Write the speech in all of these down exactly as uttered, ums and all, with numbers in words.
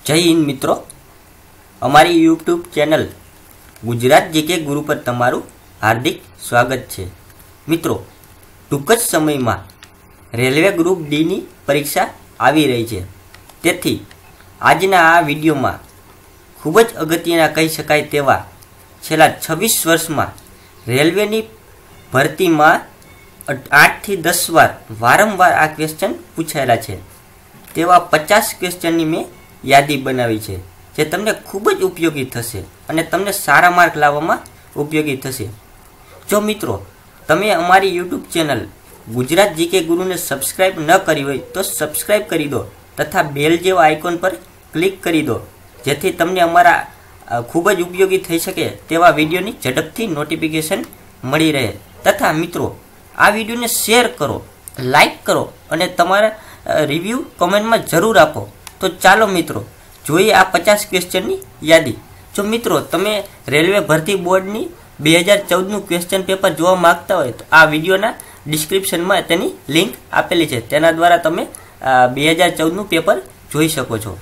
जय हिंद मित्रों, अमारी यूट्यूब चैनल गुजरात जीके गुरु पर तमारू हार्दिक स्वागत है। मित्रों, टूंक ज समय में रेलवे ग्रुप डी नी परीक्षा आवी रही है, तेथी आजना आ विडियो में खूब ज अगत्यना कही शकाय तेवा छेल्ला छब्बीस वर्ष में रेलवे नी भर्ती में आठ थी दस वार वारंवार आ क्वेश्चन पूछायेला छे, तेवा पचास क्वेश्चन नी मैं यादी बनावी छे जे तमने खूब ज उपयोगी थशे अने तमने सारा मार्क लाववामां उपयोगी थशे। जो मित्रों तमे अमारी यूट्यूब चैनल गुजरात जीके गुरु ने सब्सक्राइब न करी होय तो सब्सक्राइब करी दो तथा बेल जेवा आइकॉन पर क्लिक करी दो, जेथी तमने अमारा खूब ज उपयोगी थई शके तेवा विडियोनी झड़पथी नोटिफिकेशन मळी रहे। तथा मित्रों आ विडियो ने शेर करो, लाइक करो अने तमारा रिव्यू कमेंट में जरूर आपो। तो चलो मित्रों जोईए आ पचास क्वेश्चन नी यादी। जो मित्रों तमे रेलवे भर्ती बोर्ड नी दो हज़ार चौदह नु क्वेश्चन पेपर जोवा मांगता होय तो आ विडियोना डिस्क्रिप्शन में तेनी लिंक आपेली छे, तेना द्वारा तमे दो हज़ार चौदह नु पेपर जोई शको छो।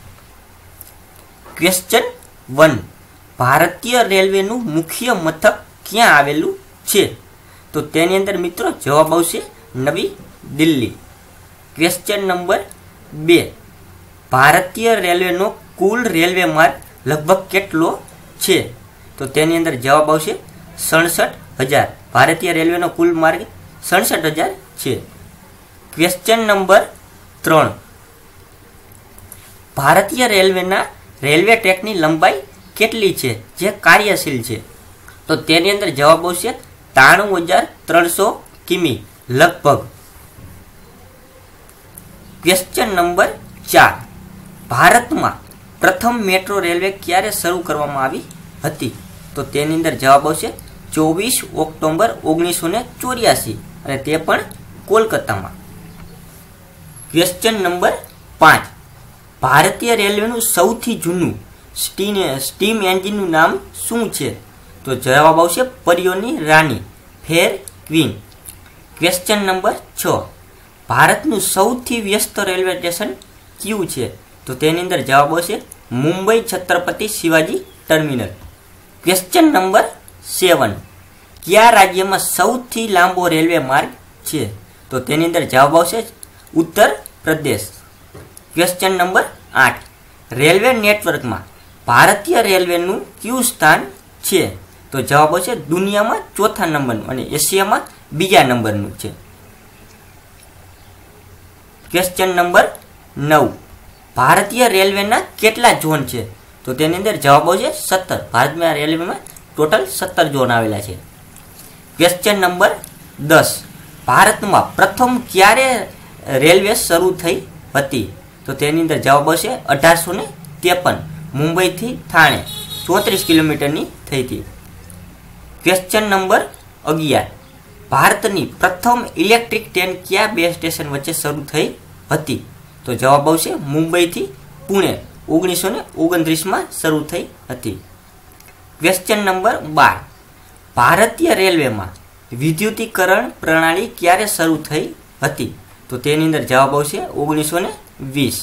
क्वेश्चन वन, भारतीय रेलवे नु मुख्य मथक क्यां आवेलुं छे? तो तेनी अंदर मित्रों जवाब आवशे नवी दिल्ली। क्वेश्चन नंबर बे, भारतीय रेलवे नो कुल रेलवे मार्ग लगभग केटलो छे? तो तेनी अंदर जवाब आवशे सड़सठ हजार। भारतीय रेलवे नो कुल मार्ग सड़सठ हजार छे। क्वेश्चन नंबर त्रण, भारतीय रेलवे ना रेलवे ट्रेक नी लंबाई केटली छे जे कार्यशील छे? तो तेनी अंदर जवाब आवशे ताणु हजार त्रणसो किमी लगभग। क्वेश्चन नंबर चार, भारत में प्रथम मेट्रो रेलवे क्यारे शरू करवामां आवी हती? तो तेनी अंदर जवाब आवशे चौबीस ऑक्टोबर ओगनीस सौ चौरासी अने ते पण कोलकाता में। क्वेश्चन नंबर पांच, भारतीय रेलवे नु सौथी जूनू स्टीम स्टीम एंजीन नु नाम शुं छे? तो जवाब आवशे परियोनी रानी फेर क्वीन। क्वेश्चन नंबर छ, भारत नु सौथी व्यस्त रेलवे स्टेशन क्यू छे? तो तेनी अंदर जवाब आवशे Mumbai Chhatrapati Shivaji terminal. Question number seven, क्या राज्य में सौथी लांबो रेलवे मार्ग छे? तो तेनी अंदर जवाब आवशे उत्तर प्रदेश। क्वेश्चन नंबर आठ, रेलवे नेटवर्क में भारतीय रेलवे नु क्यू स्थान छे? तो जवाब आवशे दुनिया में चौथा नंबर और एशिया में बीजा नंबर नु छे। क्वेश्चन नंबर नौ, भारतीय रेलवे ना केटला जोन छे? तो तेनी अंदर जवाब आवशे सत्तर। भारत में रेलवे में टोटल सत्तर जोन आवेला छे। क्वेश्चन नंबर दस, भारत में प्रथम क्यारे रेलवे शरू थई हती? तो तेनी अंदर जवाब आवशे अठार सौ ने तेपन मुंबई थी थाणे चौतरीस किलोमीटर नी थई थी। क्वेश्चन नंबर अगियार, भारतनी प्रथम इलेक्ट्रिक ट्रेन क्या बे स्टेशन वच्चे शरू थई हती? तो जवाब आवशे मुंबई थी पुणे ओगनीस सौ ओगणत्रीस में शरू थई हती। क्वेश्चन नंबर बार, भारतीय रेलवे में विद्युतीकरण प्रणाली क्यारे शरू थई हती? तो तेनी अंदर जवाब आवशे ओगनीस सौ वीस।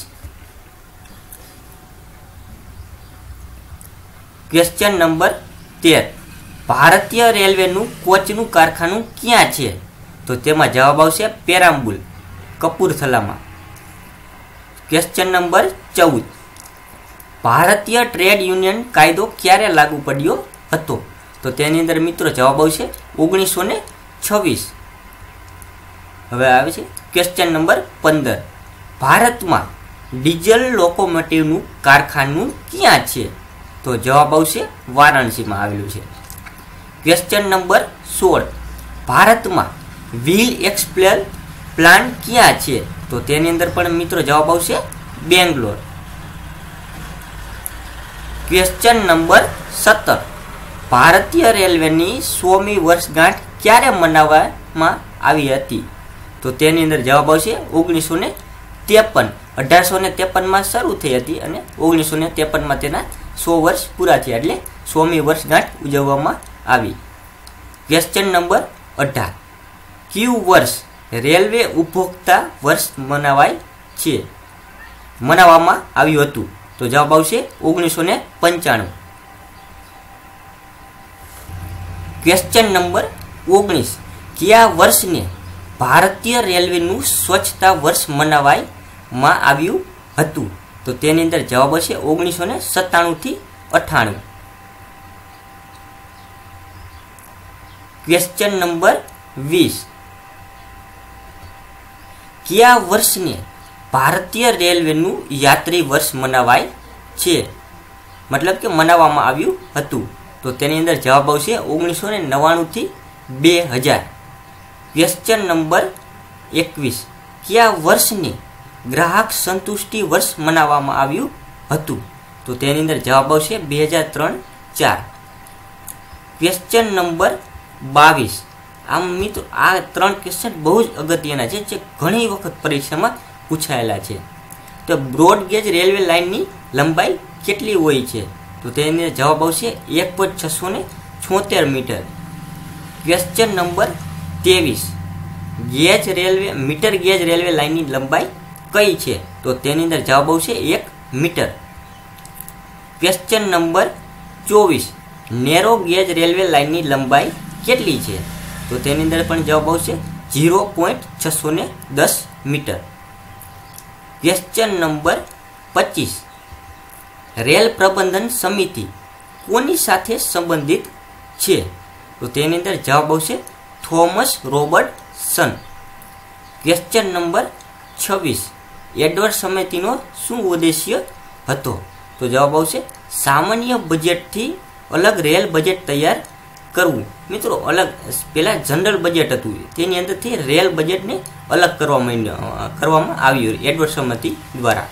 क्वेश्चन नंबर तेर, भारतीय रेलवे नु कोच नु कारखानु क्यां छे? तो तेमां जवाब आवशे पेराम्बुल कपूरथला में। क्वेश्चन नंबर चौदह, भारतीय ट्रेड यूनियन कायदो क्यारे लागू पड्यो हतो? तो तेनी अंदर मित्रों जवाब आवशे ओगनीस सौ छवीस। हवे आवे छे क्वेश्चन नंबर पंदर, भारत में डीजल लोकोमोटिव नु कारखानु क्यां छे? तो जवाब आवशे वाराणसी में आवेलुं छे। क्वेश्चन नंबर सोल, भारत में व्हील एक्सप्लेल प्लांट क्यां छे? तो तेनी अंदर पण मित्रों जवाब आवशे बेंगलोर। क्वेश्चन नंबर सत्तर, भारतीय रेलवे नी सौमी वर्षगांठ क्यारे मनाववामां आवी हती? तो तेनी अंदर जवाब आवशे ओगनीस सौ तेपन अठार सौ तेपन में शरू थई हती अने ओगनीस सौ तेपन में तेना सौ वर्ष पूरा थया एटले सौमी वर्षगांठ उजववामां आवी। क्वेश्चन नंबर अठार, क्यू वर्ष रेलवे उपभोक्ता वर्ष मनावाय छे? मनाववामां આવ્યું હતું? તો જવાબ આવશે ઓગણીસો ને પંચાણું. ક્વેશ્ચન નંબર ઓગણીસ. કયા વર્ષને ભારતીય રેલવેનું સ્વચ્છતા વર્ષ મનાવવામાં આવ્યું હતું? તો તેની અંદર જવાબ હશે ઓગણીસો ને સત્તાણું થી અઠાણું. ક્વેશ્ચન નંબર વીસ. કયા વર્ષને ભારતીય રેલવેનું યાત્રી વર્ષ મનાવાય છે, મતલબ કે મનાવવામાં આવ્યું હતું? તો તેની અંદર જવાબ આવશે ઓગણીસો ને નવ્વાણું થી બે હજાર. ક્વેશ્ચન નંબર એકવીસ. કયા વર્ષને ગ્રાહક સંતુષ્ટિ વર્ષ મનાવવામાં આવ્યું હતું? તો તેની અંદર જવાબ આવશે બે હજાર ત્રણ ચાર. ક્વેશ્ચન નંબર બાવીસ. આમ મિત્રો આ ત્રણ ક્વેશ્ચન બહુ જ અગત્યના છે, જે ઘણી વખત પરીક્ષામાં પૂછાયેલા છે. તો બ્રોડ ગેજ રેલવે લાઇનની લંબાઈ કેટલી હોય છે? તો તેની જવાબ આવશે એક પોઈન્ટ છસો ને છોતેર મીટર. ક્વેશ્ચન નંબર ત્રેવીસ. Gauge railway metre gauge railway લાઇનની લંબાઈ કઈ છે? તો તેની અંદર જવાબ આવશે એક મીટર. ક્વેશ્ચન નંબર ચોવીસ. નેરો ગેજ રેલવે લાઇનની લંબાઈ કેટલી છે? તો તેની અંદર પણ જવાબ આવશે ઝીરો પોઈન્ટ છસો ને દસ મીટર. ક્વેશ્ચન નંબર પચીસ. રેલ પ્રબંધન સમિતિ કોની સાથે સંબંધિત છે? તો તેની અંદર જવાબ આવશે થોમસ રોબર્ટસન. ક્વેશ્ચન નંબર છવ્વીસ. એડવર્ડ સમિતિનો શું ઉદ્દેશ્ય હતો? તો જવાબ આવશે સામાન્ય બજેટથી અલગ રેલ બજેટ તૈયાર કરવું. મિત્રો અલગ પહેલાં જનરલ બજેટ હતું, તેની અંદરથી રેલ બજેટને અલગ કરવામાં કરવામાં આવ્યું એડવર્ડ સમિતિ દ્વારા.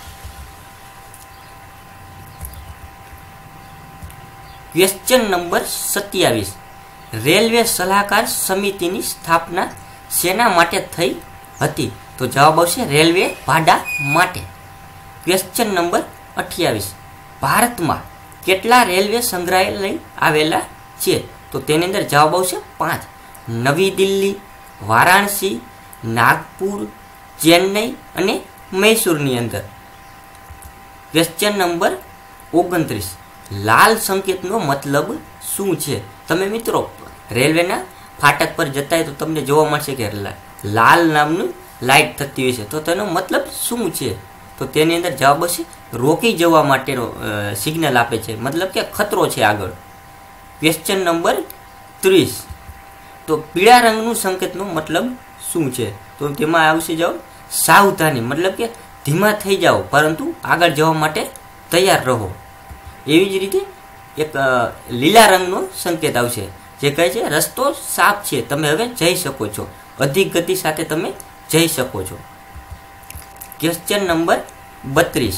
ક્વેશ્ચન નંબર સત્યાવીસ. રેલવે સલાહકાર સમિતિની સ્થાપના શેના માટે થઈ હતી? તો જવાબ આવશે રેલવે ભાડા માટે. ક્વેશ્ચન નંબર અઠ્યાવીસ. ભારતમાં કેટલા રેલવે સંગ્રહાલય આવેલા છે? તો તેની અંદર જવાબ આવશે પાંચ. નવી દિલ્હી, વારાણસી, નાગપુર, ચેન્નઈ અને મૈસૂરની અંદર. ક્વેશ્ચન નંબર ઓગણત્રીસ. લાલ સંકેતનો મતલબ શું છે? તમે મિત્રો રેલવેના ફાટક પર જતા હોય તો તમને જોવા મળશે કે લાલ નામનું લાઇટ થતી હોય છે, તો તેનો મતલબ શું છે? તો તેની અંદર જવાબ હશે રોકી જવા માટેનો સિગ્નલ આપે છે, મતલબ કે ખતરો છે આગળ. ક્વેશ્ચન નંબર ત્રીસ. તો પીળા રંગનું સંકેતનો મતલબ શું છે? તો તેમાં આવશે જવાબ સાવધાની, મતલબ કે ધીમા થઈ જાઓ પરંતુ આગળ જવા માટે તૈયાર રહો. એવી જ રીતે એક લીલા રંગનો સંકેત આવશે જે કહે છે રસ્તો સાફ છે, તમે હવે જઈ શકો છો, અધિક ગતિ સાથે તમે જઈ શકો છો. ક્વેશ્ચન નંબર બત્રીસ.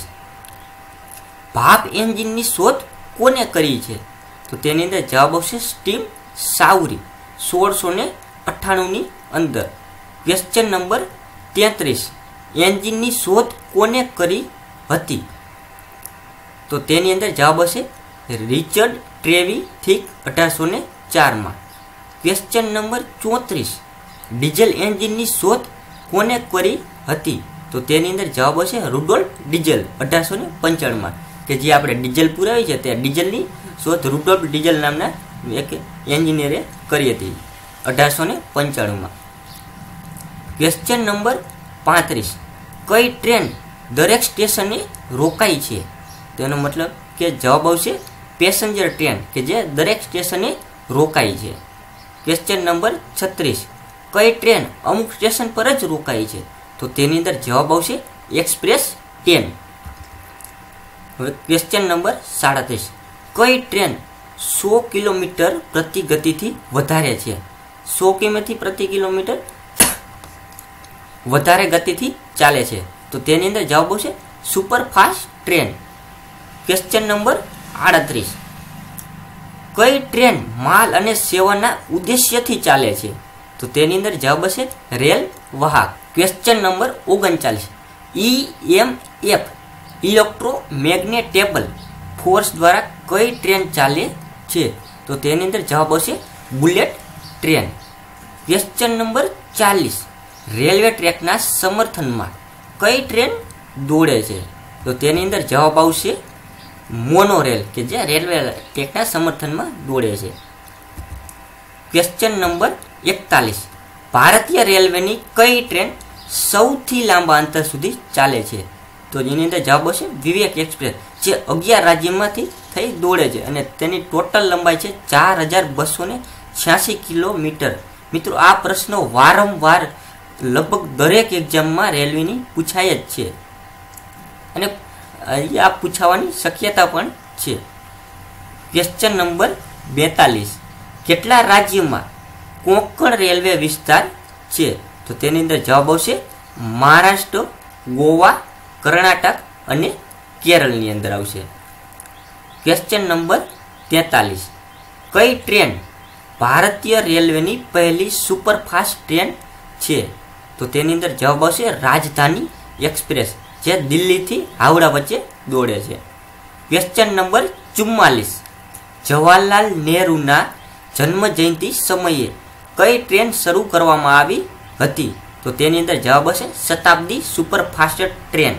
ભાપ એન્જિનની શોધ કોને કરી છે? તો તેની અંદર જવાબ આવશે સ્ટીમ સાઉરી સોળસો ને અઠ્ઠાણુંની અંદર. ક્વેશ્ચન નંબર તેત્રીસ. એન્જિનની શોધ કોને કરી હતી? તો તેની અંદર જવાબ હશે રિચર્ડ ટ્રેવિથિક અઢારસો ને ચારમાં. ક્વેશ્ચન નંબર ચોત્રીસ. ડીઝલ એન્જિનની શોધ કોને કરી હતી? તો તેની અંદર જવાબ હશે રુડોલ્ફ ડીઝલ અઢારસો ને પંચાણુંમાં, કે જે આપણે ડીઝલ પુરાવી છે તે ડીઝલની શોધ રુડોલ્ફ ડીઝલ નામના એક એન્જિનિયરે કરી હતી અઢારસો ને પંચાણુંમાં. ક્વેશ્ચન નંબર પાંત્રીસ. કઈ ટ્રેન દરેક સ્ટેશને રોકાઈ છે? તેનો મતલબ કે જવાબ આવશે પેસેન્જર ટ્રેન કે જે દરેક સ્ટેશને રોકાઈ છે. ક્વેશ્ચન નંબર છત્રીસ. કઈ ટ્રેન અમુક સ્ટેશન પર જ રોકાઈ છે? તો તેની અંદર જવાબ આવશે એક્સપ્રેસ ટ્રેન. હવે ક્વેશ્ચન નંબર સાડત્રીસ. કઈ ટ્રેન સો કિલોમીટર પ્રતિ ગતિથી વધારે છે? સો કિલોમીટર પ્રતિ કિલોમીટર વધારે ગતિથી ચાલે છે, તો તેની અંદર જવાબ આવશે સુપરફાસ્ટ ટ્રેન. ક્વેશ્ચન નંબર આડત્રીસ. કઈ ટ્રેન માલ અને સેવાના ઉદ્દેશ્યથી ચાલે છે? તો તેની અંદર જવાબ હશે રેલ વાહક. ક્વેશ્ચન નંબર ઓગણચાલીસ. ઈ એમ એફ ઇલેક્ટ્રોમેગ્નેટેબલ ફોર્સ દ્વારા કઈ ટ્રેન ચાલે છે? તો તેની અંદર જવાબ આવશે બુલેટ ટ્રેન. ક્વેશ્ચન નંબર ચાલીસ. રેલવે ટ્રેકના સમર્થનમાં કઈ ટ્રેન દોડે છે? તો તેની અંદર જવાબ આવશે મોનોરેલ કે જે રેલવે ટ્રેકના સમર્થનમાં દોડે છે. ક્વેશ્ચન નંબર એકતાલીસ, ભારતીય રેલવેની કઈ ટ્રેન સૌથી લાંબા અંતર સુધી ચાલે છે? તો જેની અંદર જવાબ હશે વિવેક એક્સપ્રેસ, જે અગિયાર રાજ્યમાંથી થઈ દોડે છે અને તેની ટોટલ લંબાઈ છે ચાર હજાર બસો ને છ્યાસી કિલોમીટર. મિત્રો, આ પ્રશ્નો વારંવાર લગભગ દરેક એક્ઝામમાં રેલવેની પૂછાય જ છે અને આ પૂછાવાની શક્યતા પણ છે. ક્વેશ્ચન નંબર બેતાલીસ, કેટલા રાજ્યમાં કોંકણ રેલવે વિસ્તાર છે? તો તેની અંદર જવાબ આવશે મહારાષ્ટ્ર, ગોવા, કર્ણાટક અને કેરળની અંદર આવશે. ક્વેશ્ચન નંબર તેતાલીસ, કઈ ટ્રેન ભારતીય રેલવેની પહેલી સુપરફાસ્ટ ટ્રેન છે? તો તેની અંદર જવાબ આવશે રાજધાની એક્સપ્રેસ, જે દિલ્હીથી હાવડા વચ્ચે દોડે છે. ક્વેશ્ચન નંબર ચુમ્માલીસ, જવાહરલાલ નહેરુના જન્મ જયંતિ સમયે કઈ ટ્રેન શરૂ કરવામાં આવી હતી? તો તેની અંદર જવાબ હશે Shatabdi superfast train.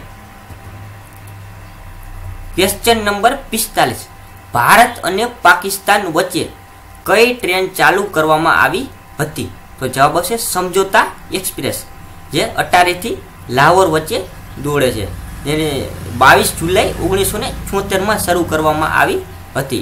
Question number પિસ્તાલીસ, ભારત અને પાકિસ્તાન વચ્ચે કઈ ટ્રેન ચાલુ કરવામાં આવી હતી? તો જવાબ હશે સમજોતા એક્સપ્રેસ, જે અટારીથી લાહોર વચ્ચે દોડે છે, જેને બાવીસ જુલાઈ ઓગણીસો ને છોતેરમાં શરૂ કરવામાં આવી હતી.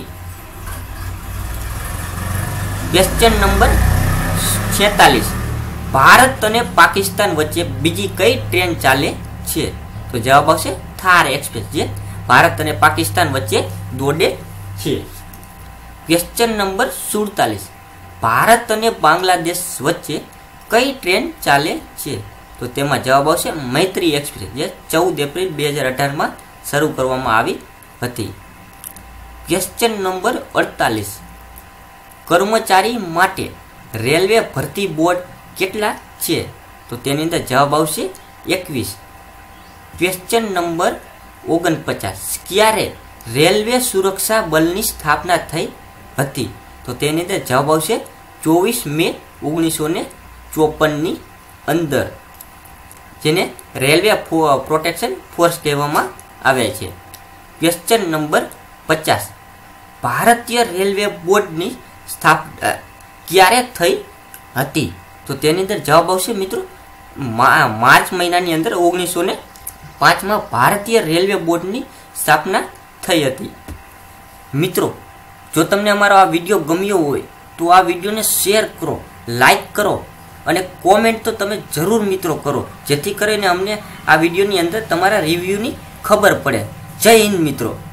ક્વેશ્ચન નંબર છેતાલીસ, ભારત અને પાકિસ્તાન વચ્ચે બીજી કઈ ટ્રેન ચાલે છે? તો જવાબ આવશે થાર એક્સપ્રેસ, જે ભારત અને પાકિસ્તાન વચ્ચે દોડે છે. ક્વેશ્ચન નંબર સુડતાલીસ, ભારત અને બાંગ્લાદેશ વચ્ચે કઈ ટ્રેન ચાલે છે? તો તેમાં જવાબ આવશે મૈત્રી એક્સપ્રેસ, જે ચૌદ એપ્રિલ બે હજાર અઢારમાં શરૂ કરવામાં આવી હતી. ક્વેશ્ચન નંબર અડતાલીસ, કર્મચારી માટે રેલવે ભરતી બોર્ડ કેટલા છે? તો તેની અંદર જવાબ આવશે એકવીસ. ક્વેશ્ચન નંબર ઓગણપચાસ, ક્યારે રેલવે સુરક્ષા બલની સ્થાપના થઈ હતી? તો તેની અંદર જવાબ આવશે ચોવીસ મે ઓગણીસો ને ચોપનની અંદર, જેને રેલવે પ્રોટેક્શન ફોર્સ કહેવામાં આવે છે. ક્વેશ્ચન નંબર પચાસ, ભારતીય રેલવે બોર્ડની સ્થાપના ક્યારે થઈ હતી? તો તેની અંદર જવાબ આવશે મિત્રો માર્ચ મહિનાની અંદર ઓગણીસો ને પાંચમાં ભારતીય રેલવે બોર્ડની સ્થાપના થઈ હતી. મિત્રો, જો તમને અમારો આ વિડીયો ગમ્યો હોય તો આ વિડીયોને શેર કરો, લાઈક કરો અને કોમેન્ટ તો તમે જરૂર મિત્રો કરો, જેથી કરીને અમને આ વિડીયોની અંદર તમારા રિવ્યૂની ખબર પડે. જય હિન્દ મિત્રો.